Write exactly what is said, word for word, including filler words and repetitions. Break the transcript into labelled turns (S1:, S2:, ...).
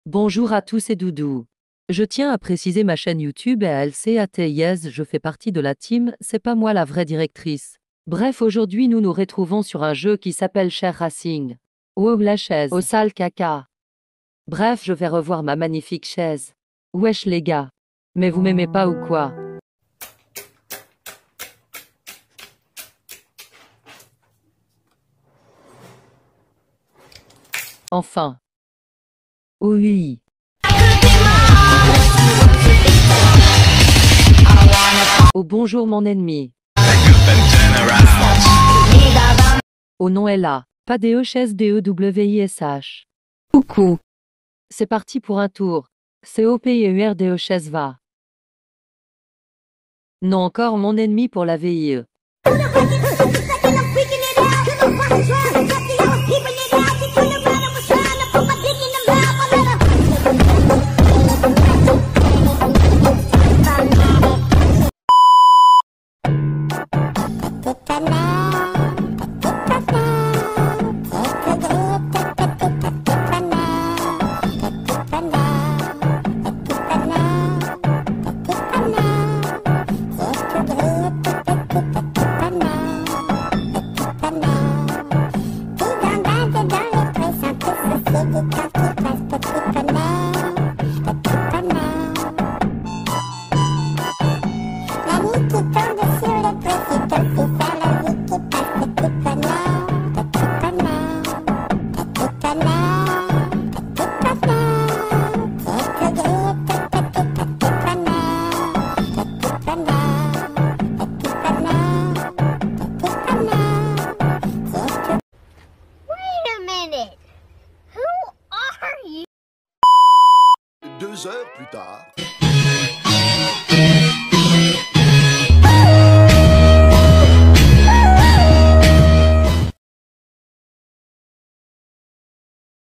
S1: Bonjour à tous et doudou. Je tiens à préciser ma chaîne YouTube et à L C A T Yes, je fais partie de la team, c'est pas moi la vraie directrice. Bref, aujourd'hui nous nous retrouvons sur un jeu qui s'appelle Cher Racing. Wow la chaise. Au sale caca. Bref, je vais revoir ma magnifique chaise. Wesh les gars. Mais vous m'aimez pas ou quoi? Enfin. Oh oui. Oh bonjour mon ennemi. Oh non elle a. Pas D E chaise D E W I S H. Coucou. C'est parti pour un tour. C O P E R D E chaise va. Non encore mon ennemi pour la V I E.
S2: Deux heures plus tard.